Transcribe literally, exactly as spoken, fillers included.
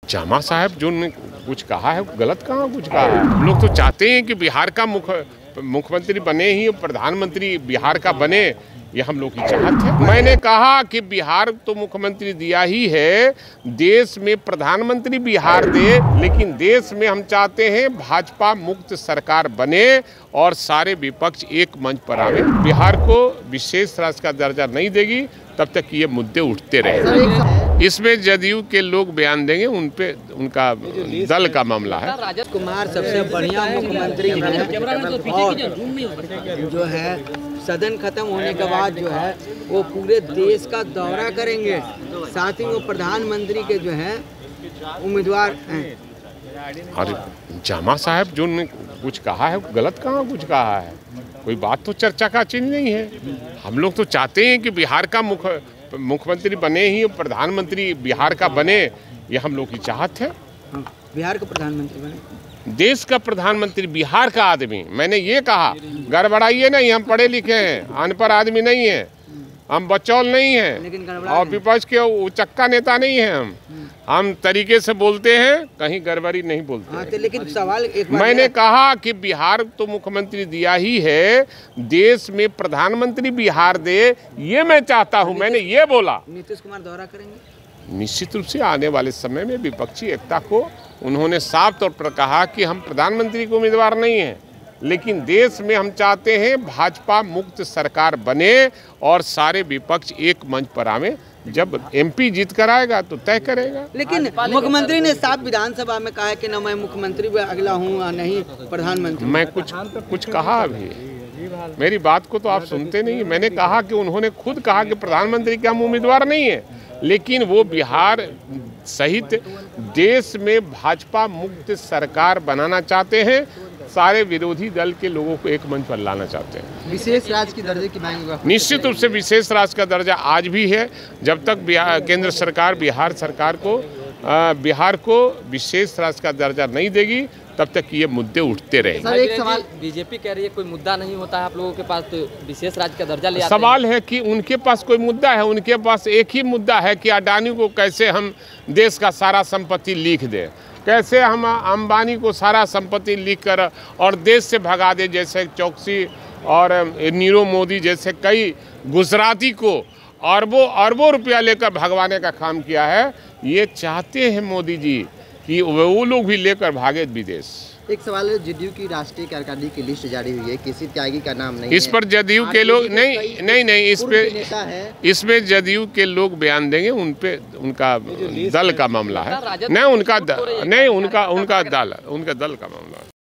जामा साहब जो ने कुछ कहा है गलत कहाँ कुछ कहा है। हम लोग तो चाहते हैं कि बिहार का मुख्य मुख्यमंत्री बने ही प्रधानमंत्री बिहार का बने, ये हम लोग की चाहत है। मैंने कहा कि बिहार तो मुख्यमंत्री दिया ही है, देश में प्रधानमंत्री बिहार दे, लेकिन देश में हम चाहते हैं भाजपा मुक्त सरकार बने और सारे विपक्ष एक मंच पर आवे। बिहार को विशेष राज्य का दर्जा नहीं देगी तब तक ये मुद्दे उठते रहेंगे। इसमें जदयू के लोग बयान देंगे, उन पे उनका दल का मामला है। राजद कुमार सबसे बढ़िया मुख्यमंत्री हैं और जो है सदन खत्म होने के बाद जो है वो पूरे देश का दौरा करेंगे, साथ ही वो प्रधानमंत्री के जो है उम्मीदवार हैं। और जामा साहब जो ने कुछ कहा है गलत कहाँ कुछ कहा है, कोई बात तो चर्चा का चिन्ह नहीं है। हम लोग तो चाहते हैं कि बिहार का मुख्य मुख्यमंत्री बने ही प्रधानमंत्री बिहार का बने, ये हम लोग की चाहत है। बिहार का प्रधानमंत्री बने, देश का प्रधानमंत्री बिहार का आदमी। मैंने ये कहा गड़बड़ाइए नहीं, हम पढ़े लिखे हैं, अनपढ़ आदमी नहीं है, हम बचौल नहीं हैं और विपक्ष के उचक्का नेता नहीं हैं। हम हम तरीके से बोलते हैं, कहीं गड़बड़ी नहीं बोलते। हाँ, तो लेकिन सवाल एक मैंने कहा कि बिहार तो मुख्यमंत्री दिया ही है, देश में प्रधानमंत्री बिहार दे, ये मैं चाहता हूँ। मैंने ये बोला। नीतीश कुमार दौरा करेंगे निश्चित रूप से आने वाले समय में विपक्षी एकता को उन्होंने साफ तौर पर कहा कि हम प्रधानमंत्री के उम्मीदवार नहीं हैं, लेकिन देश में हम चाहते हैं भाजपा मुक्त सरकार बने और सारे विपक्ष एक मंच पर आवे। जब एमपी जीत कर आएगा तो तय करेगा। लेकिन मुख्यमंत्री ने साफ विधानसभा में कहा है कि न मैं मुख्यमंत्री अगला हूँ नहीं प्रधानमंत्री। मैं कुछ कुछ कहा अभी, मेरी बात को तो आप सुनते नहीं। मैंने कहा कि उन्होंने खुद कहा कि प्रधानमंत्री के हम उम्मीदवार नहीं है, लेकिन वो बिहार सहित देश में भाजपा मुक्त सरकार बनाना चाहते हैं, सारे विरोधी दल के लोगों को एक मंच पर लाना चाहते हैं। विशेष राज्य की दर्जे की मांग होगा। निश्चित रूप से विशेष राज्य का दर्जा आज भी है। जब तक बिहार केंद्र सरकार बिहार सरकार को आ, बिहार को विशेष राज्य का दर्जा नहीं देगी तब तक ये मुद्दे उठते रहेंगे। सर एक सवाल, बीजेपी कह रही है कोई मुद्दा नहीं होता है आप लोगों के पास तो विशेष राज्य का दर्जा ले आते हैं। सवाल है कि उनके पास कोई मुद्दा है, उनके पास एक ही मुद्दा है कि अडानी को कैसे हम देश का सारा संपत्ति लिख दें, कैसे हम अंबानी को सारा संपत्ति लिख कर और देश से भगा दे, जैसे चौकसी और नीरव मोदी जैसे कई गुजराती को अरबों अरबों रुपया लेकर भगवाने का काम किया है। ये चाहते हैं मोदी जी कि वो लोग भी लेकर भागे विदेश। एक सवाल है, जदयू की राष्ट्रीय कार्यकारिणी की लिस्ट जारी हुई है, किसी त्यागी का नाम नहीं इस है। पर जदयू के लोग नहीं नहीं नहीं इस पे इसमें जदयू के लोग बयान देंगे, उन पे उनका दल का मामला है। नहीं उनका नहीं उनका उनका दल उनका दल का मामला है।